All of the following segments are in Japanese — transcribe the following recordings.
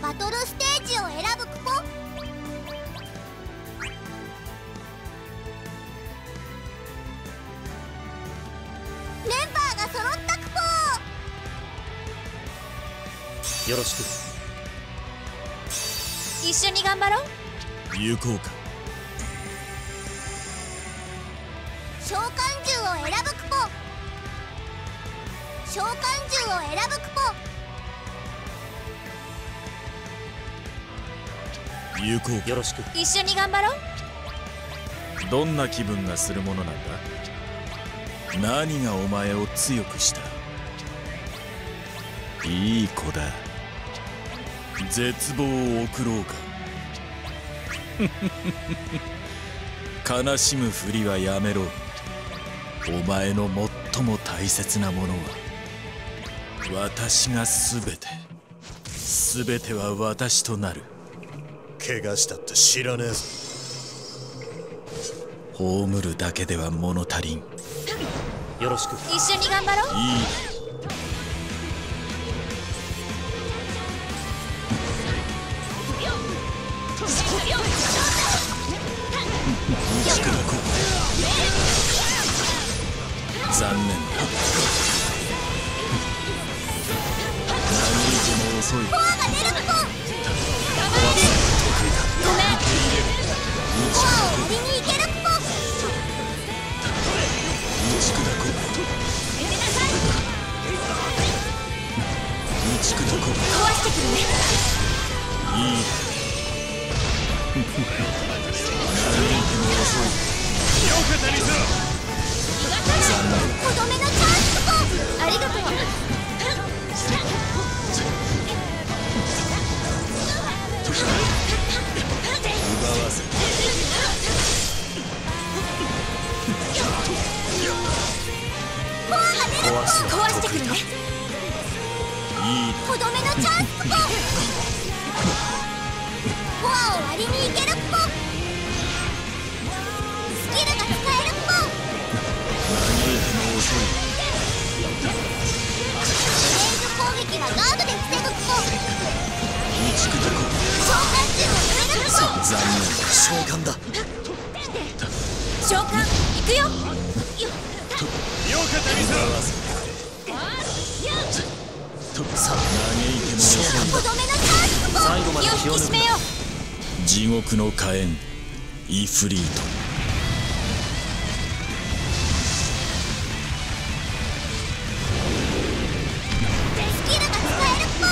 バトルステージを選ぶクポ。メンバーが揃ったクポ。 よろしく。 一緒に頑張ろう。 行こうか。 召喚獣を選ぶクポ。召喚獣を選ぶクポ。 行こう。よろしく。 一緒に頑張ろう。 どんな気分がするものなんだ。何がお前を強くした。いい子だ。絶望を送ろうか。悲しむふりはやめろ。お前の最も大切なものは私が全ては私となる。 怪我したって知らねえぞ。 葬るだけでは物足りん。よろしく。 一緒に頑張ろう。 いい。残念だ。何にでも遅い。 コアが出るクポ。 ごめん。 コアを割りにいけるクポ。 壊してくるね。 いい。何にでも遅い。よかったりする。 とどめのチャンスクポ。 ありがとう。 奪わせた。 コアが出るクポ。 壊してくるね。 いい。 とどめのチャンスクポ。コアを割りにいけるクポ。スキルが使えるクポ。 何にでも遅い。 レンジ攻撃はガードで防ぐクポ。召喚獣を止めるクポ。 残念。 召喚だ。 召喚行くよ。 よかったりする。さあ、嘆いても遅い。 とどめのチャンスクポ。 最後まで気を引き締めよう。 地獄の火炎イフリート。 スキルが使えるクポ。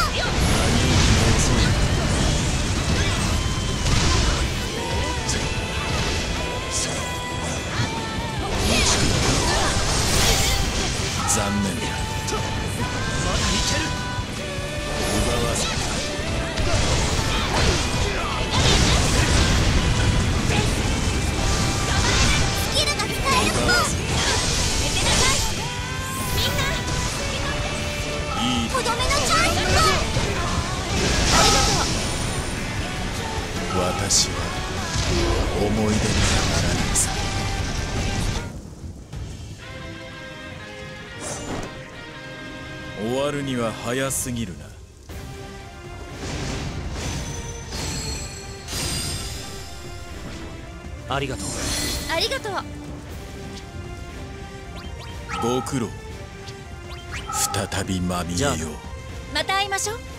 残念だ。奪わせた。 スキルが使えるクポ。 いい。 とどめのチャンスク私は思い出にはならないさ。終わるには早すぎるな。ありがとう。 ありがとう。 ご苦労。再びまみえよう。 また会いましょう。